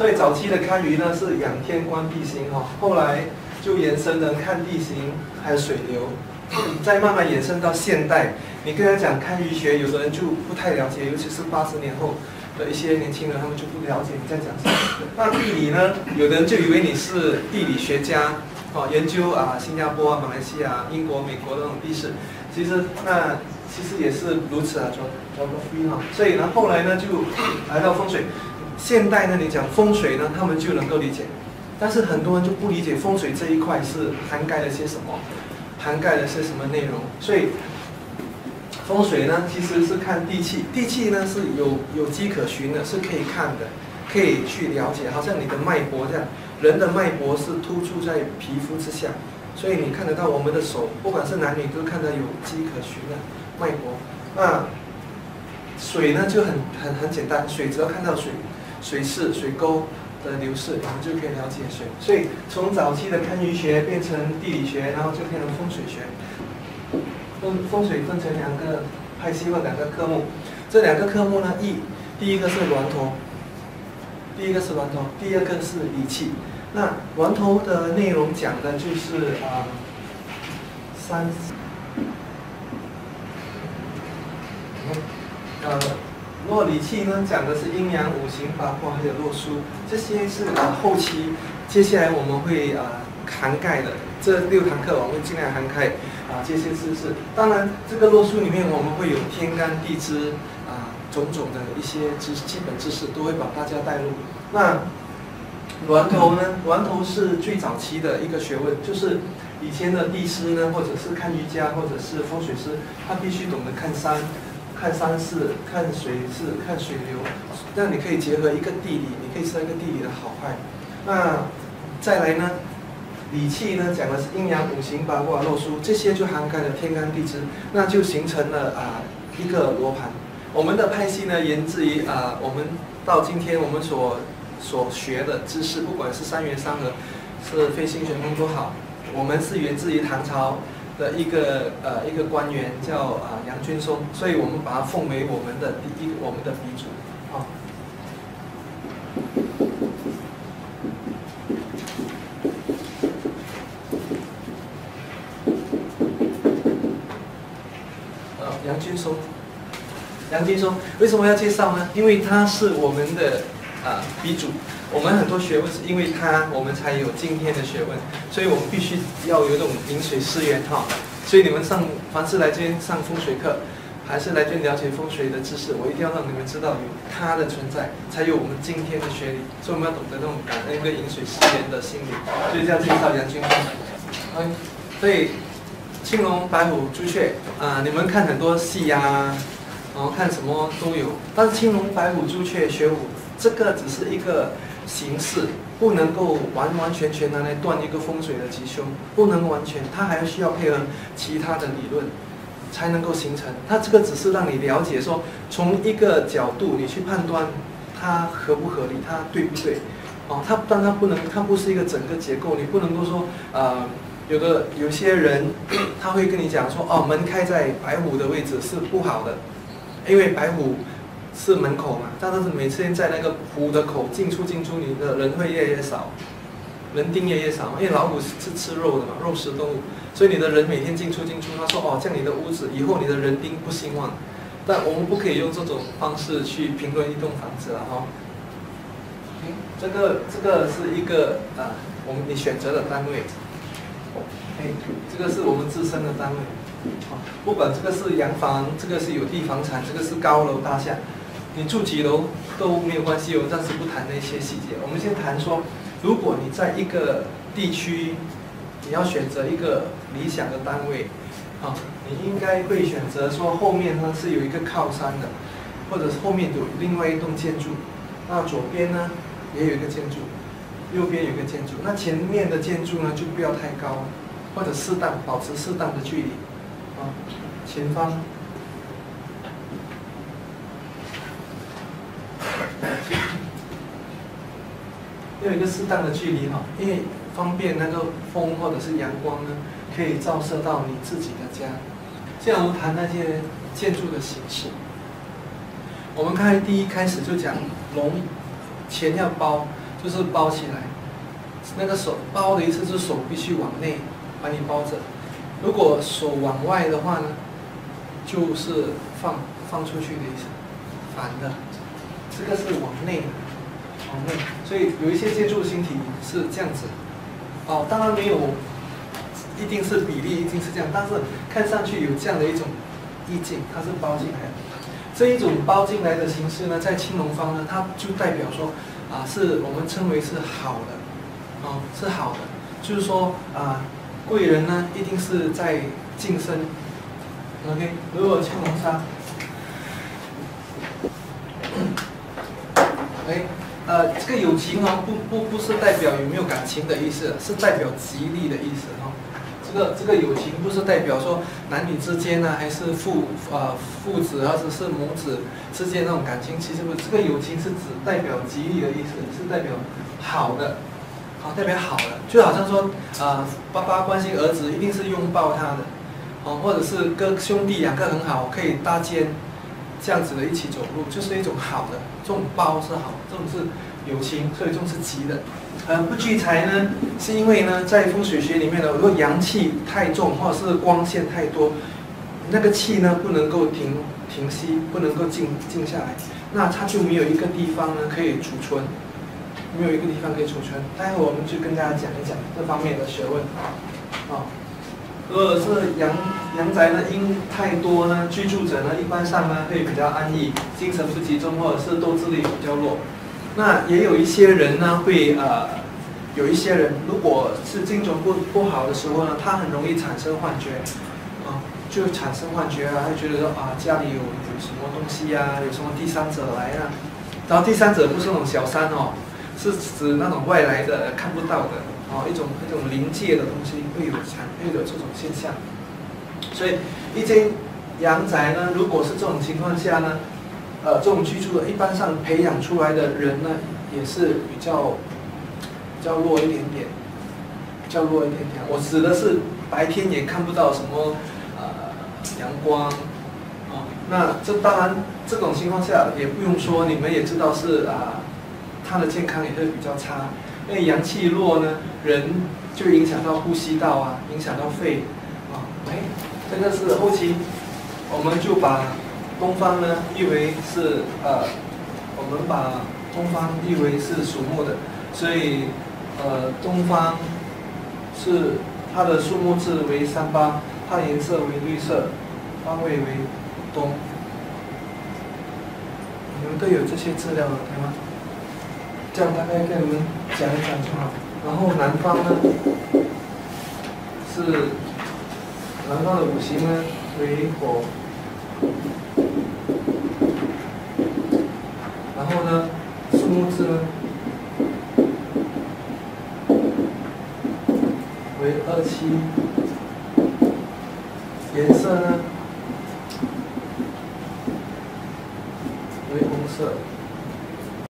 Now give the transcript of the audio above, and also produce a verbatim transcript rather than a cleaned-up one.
所以早期的堪舆呢是仰天观地形哈，后来就延伸了看地形还有水流，再慢慢延伸到现代。你跟他讲堪舆学，有的人就不太了解，尤其是八十年后的一些年轻人，他们就不了解你在讲什么。那地理呢，有的人就以为你是地理学家，哦，研究啊新加坡啊、马来西亚、英国、美国的那种地势，其实那其实也是如此啊，geography哈。所以呢，后来呢就来到风水。现代呢，你讲风水呢，他们就能够理解，但是很多人就不理解风水这一块是涵盖了些什么，涵盖了些什么内容，所以。风水呢，其实是看地气，地气呢是有有迹可循的，是可以看的，可以去了解。好像你的脉搏这样，人的脉搏是突出在皮肤之下，所以你看得到我们的手，不管是男女都看到有迹可循的脉搏。那水呢就很很很简单，水只要看到水水势、水沟的流逝，我们就可以了解水。所以从早期的堪舆学变成地理学，然后就变成风水学。风风水分成两个派系或两个科目，这两个科目呢，一第一个是峦头，第一个是峦头，第二个是理气。那峦头的内容讲的就是啊、呃、三，呃，如果理气呢讲的是阴阳五行八卦还有洛书，这些是啊、呃、后期接下来我们会啊、呃、涵盖的。这六堂课我们会尽量涵盖啊这些知识。当然，这个洛书里面我们会有天干地支啊种种的一些知基本知识，都会把大家带入。那峦头呢？峦头是最早期的一个学问，就是以前的地师呢，或者是看瑜伽，或者是风水师，他必须懂得看山、看山势、看水势、看水流，这样你可以结合一个地理，你可以知道一个地理的好坏。那再来呢？理气呢讲的是阴阳五行八卦洛书，这些就涵盖了天干地支，那就形成了啊、呃、一个罗盘。我们的派系呢源自于啊、呃、我们到今天我们所所学的知识，不管是三元三合，是飞星玄空都好，我们是源自于唐朝的一个呃一个官员叫啊、呃、杨君松，所以我们把它奉为我们的第一个我们的鼻祖啊。杨君松，杨君松为什么要介绍呢？因为他是我们的啊、呃、鼻祖，我们很多学问是因为他，我们才有今天的学问，所以我们必须要有一种饮水思源哈。所以你们上凡是来这边上风水课，还是来这边了解风水的知识，我一定要让你们知道有他的存在，才有我们今天的学理。所以我们要懂得那种感恩跟饮水思源的心理，所以这样介绍杨君松。OK， 所以。青龙、白虎、朱雀啊、呃，你们看很多戏呀、啊，然后看什么都有。但是青龙、白虎、朱雀、玄武，这个只是一个形式，不能够完完全全拿来断一个风水的吉凶，不能完全，它还需要配合其他的理论，才能够形成。它这个只是让你了解说，从一个角度你去判断它合不合理，它对不对？哦，它但它不能，它不是一个整个结构，你不能够说呃。有的有些人他会跟你讲说，哦，门开在白虎的位置是不好的，因为白虎是门口嘛，但是每次在那个虎的口进出进出，你的人会越来越少，人丁越来越少，因为老虎是吃肉的嘛，肉食动物，所以你的人每天进出进出，他说哦，这样你的屋子以后你的人丁不兴旺，但我们不可以用这种方式去评论一栋房子了哈。嗯，这个这个是一个啊，我们你选择的单位。哎，这个是我们自身的单位，啊，不管这个是洋房，这个是有地房产，这个是高楼大厦，你住几楼都没有关系，我暂时不谈那些细节。我们先谈说，如果你在一个地区，你要选择一个理想的单位，啊，你应该会选择说后面呢是有一个靠山的，或者是后面有另外一栋建筑，那左边呢也有一个建筑。右边有个建筑，那前面的建筑呢就不要太高，或者适当保持适当的距离，啊，前方要有一个适当的距离哈，因为方便那个风或者是阳光呢可以照射到你自己的家。现在我们谈那些建筑的形式，我们看第一开始就讲龙，钱要包。 就是包起来。那个手包的意思就是手必须往内把你包着，如果手往外的话呢，就是放放出去的意思，反的。这个是往内的，往内。所以有一些接触形体是这样子。哦，当然没有一定是比例一定是这样，但是看上去有这样的一种意境，它是包进来的。这一种包进来的形式呢，在青龙方呢，它就代表说啊，是我们称为是好的。哦，是好的，就是说啊，贵人呢一定是在晋升。OK， 如果青龙杀，哎，呃，这个有情哦，不不不是代表有没有感情的意思，是代表吉利的意思哈、哦。这个这个有情不是代表说男女之间呢，还是父呃父子或者是母子之间那种感情，其实不，这个有情是指代表吉利的意思，是代表好的。好，代表好的，就好像说，呃，爸爸关心儿子，一定是拥抱他的，哦，或者是跟兄弟两个很好，可以搭肩，这样子的一起走路，就是一种好的，这种包是好，这种是有情，所以这种是吉的。呃，不聚财呢，是因为呢，在风水学里面呢，如果阳气太重，或者是光线太多，那个气呢不能够停停息，不能够静静下来，那它就没有一个地方呢可以储存。没有一个地方可以储存，待会我们就跟大家讲一讲这方面的学问。啊，如果是阳阳宅呢，阴太多呢，居住者呢，一般上呢会比较安逸，精神不集中，或者是斗志力比较弱。那也有一些人呢，会呃，有一些人如果是精神不不好的时候呢，他很容易产生幻觉，啊，就产生幻觉啊，会觉得说啊家里有有什么东西啊，有什么第三者来啊，然后第三者不是那种小三哦。是指那种外来的看不到的哦，一种一种临界的东西会有产会有这种现象，所以一间阳宅呢，如果是这种情况下呢，呃，这种居住的，一般上培养出来的人呢，也是比较比较弱一点点，比较弱一点点。我指的是白天也看不到什么呃阳光哦，那这当然这种情况下也不用说，你们也知道是啊。呃他的健康也会比较差，因为阳气弱呢，人就影响到呼吸道啊，影响到肺啊。哎，这个是后期，我们就把东方呢译为是呃，我们把东方译为是属木的，所以呃东方是它的数目字为三八，它的颜色为绿色，方位为东。你们都有这些资料了，对吗？这样大概跟你们讲一讲就好。然后南方呢，是南方的五行呢为火，然后呢，数目字呢为二七，颜色呢为红色。